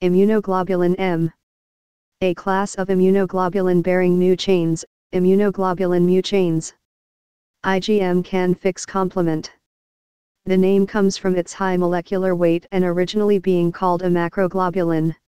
Immunoglobulin M. A class of immunoglobulin-bearing mu chains, immunoglobulin mu chains. IgM can fix complement. The name comes from its high molecular weight and originally being called a macroglobulin.